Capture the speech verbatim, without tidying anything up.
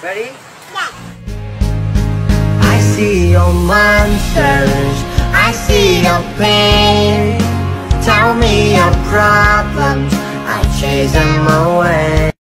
Ready? Yeah. I see your monsters, I see your pain. Tell me your problems, I chase them away.